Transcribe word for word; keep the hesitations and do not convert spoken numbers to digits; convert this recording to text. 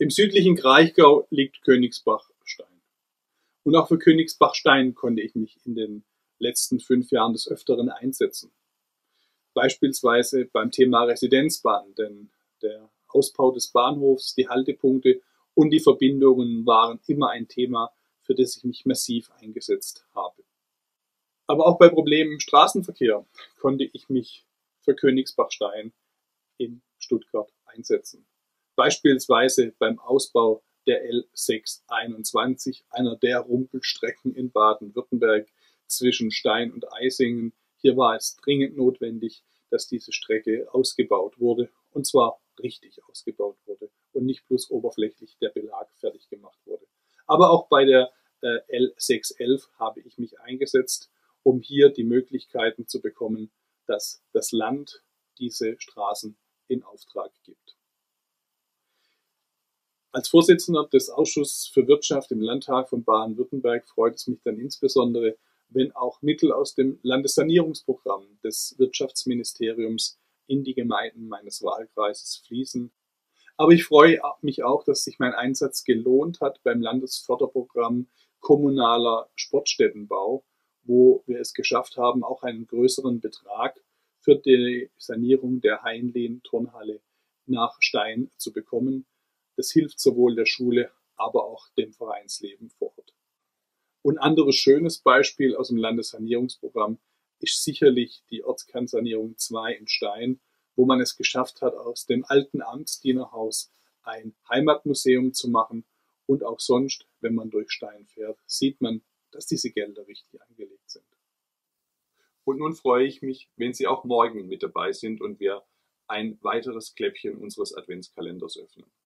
Im südlichen Kraichgau liegt Königsbachstein. Und auch für Königsbachstein konnte ich mich in den letzten fünf Jahren des Öfteren einsetzen. Beispielsweise beim Thema Residenzbahn, denn der Ausbau des Bahnhofs, die Haltepunkte und die Verbindungen waren immer ein Thema, für das ich mich massiv eingesetzt habe. Aber auch bei Problemen im Straßenverkehr konnte ich mich für Königsbachstein in Stuttgart einsetzen. Beispielsweise beim Ausbau der L sechshunderteinundzwanzig, einer der Rumpelstrecken in Baden-Württemberg zwischen Stein und Eisingen. Hier war es dringend notwendig, dass diese Strecke ausgebaut wurde, und zwar richtig ausgebaut wurde und nicht bloß oberflächlich der Belag fertig gemacht wurde. Aber auch bei der äh, L sechshundertelf habe ich mich eingesetzt, um hier die Möglichkeiten zu bekommen, dass das Land diese Straßen in Auftrag gibt. Als Vorsitzender des Ausschusses für Wirtschaft im Landtag von Baden-Württemberg freut es mich dann insbesondere, wenn auch Mittel aus dem Landessanierungsprogramm des Wirtschaftsministeriums in die Gemeinden meines Wahlkreises fließen. Aber ich freue mich auch, dass sich mein Einsatz gelohnt hat beim Landesförderprogramm kommunaler Sportstättenbau, wo wir es geschafft haben, auch einen größeren Betrag für die Sanierung der Heinlehn-Turnhalle nach Stein zu bekommen. Das hilft sowohl der Schule, aber auch dem Vereinsleben vor Ort. Und ein anderes schönes Beispiel aus dem Landessanierungsprogramm ist sicherlich die Ortskernsanierung zwei in Stein, wo man es geschafft hat, aus dem alten Amtsdienerhaus ein Heimatmuseum zu machen. Und auch sonst, wenn man durch Stein fährt, sieht man, dass diese Gelder richtig angelegt sind. Und nun freue ich mich, wenn Sie auch morgen mit dabei sind und wir ein weiteres Kläppchen unseres Adventskalenders öffnen.